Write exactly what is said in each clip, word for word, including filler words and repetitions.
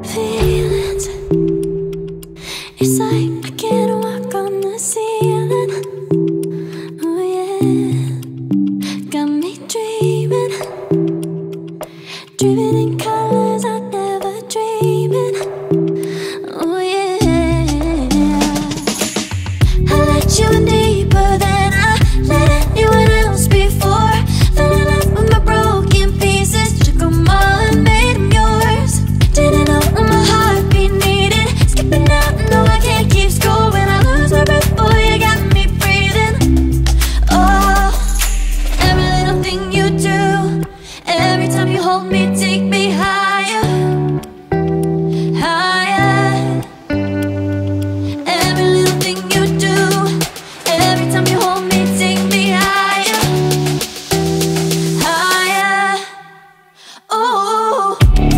feelings. It's like I can't walk on the ceiling. Oh yeah, got me dreaming, dreaming in colors I never dreamed. Oh yeah, I let you in deeper than I let anyone else before. Fell in love with my broken pieces, took them all and made them yours. Didn't know what my heartbeat needed, skipping out, no I can't keep score. When I lose my breath, boy, you got me breathing. Oh, every little thing you do, every time you hold me, take me higher, higher. Every little thing you do, every time you hold me, take me higher, higher. Oh,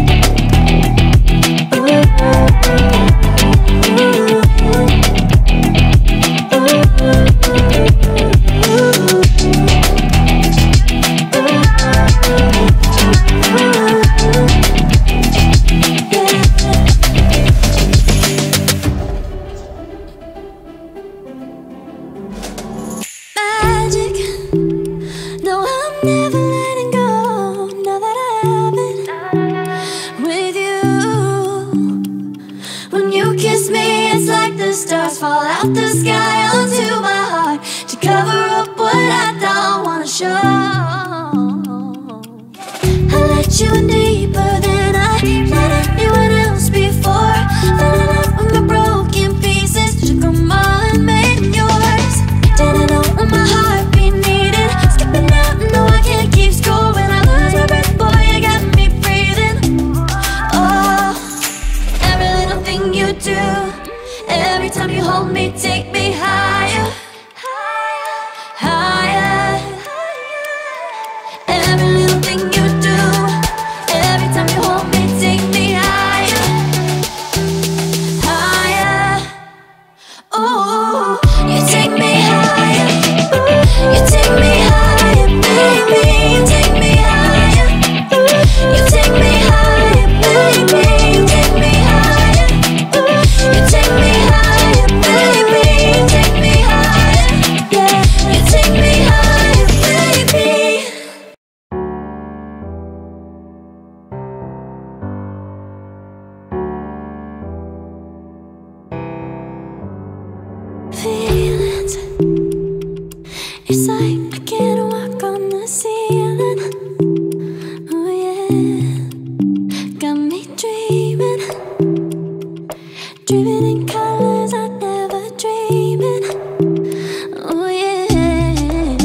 magic. No, I'm never letting go. Now that I have it with you. When you kiss me, it's like the stars fall out the sky onto my heart to cover up what I don't wanna show. I let you in deeper than I let anyone else before. Fell in love with my broken pieces, took them all and made them yours. Didn't know what my heartbeat needed, skipping out, no I can't keep score. When I lose my breath, boy, you got me breathing. Oh, every little thing you do, every time you hold me, take me higher, higher. Every little thing you do, every time you hold me, take me higher, higher. Oh, you take me higher, you take me higher, baby, you take me higher, you take me higher, baby, you take me higher, you take me higher, baby, you take me higher, yeah, you take me higher, baby. Feelings, it's like I can't walk on the ceiling. Oh yeah, got me dreaming, dreaming in colors I never dreamed. Oh yeah,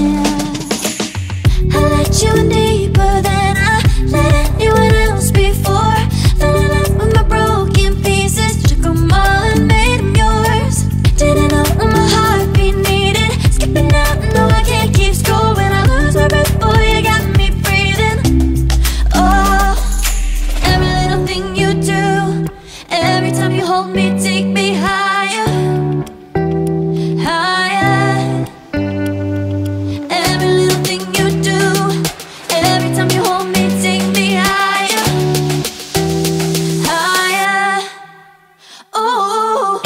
I let you in deeper than I let anyone else before. Fell in love with my broken pieces, took them all and made them yours. Didn't know what my heartbeat needed, skipping out, no I can't keep score. When I lose my breath, boy, you got me breathing. Oh, every little thing you do, every time you hold me, take me higher, higher. Every little thing you do, every time you hold me, take me higher, higher. Oh,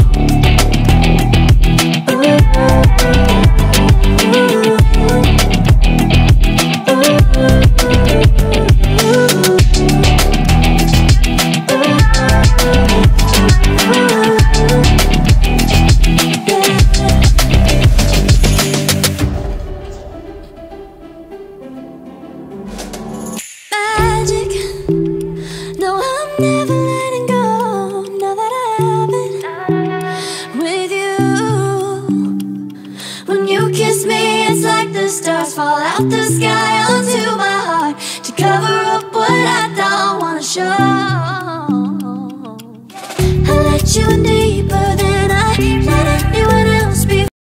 magic. No, I'm never letting go. Now that I have it with you. When you kiss me, it's like the stars fall out the sky onto my heart to cover up what I don't wanna show. I let you in deeper than I let